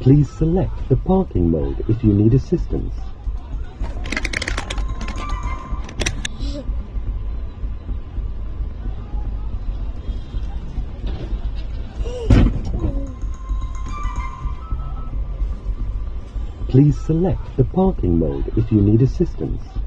Please select the parking mode if you need assistance. Please select the parking mode if you need assistance.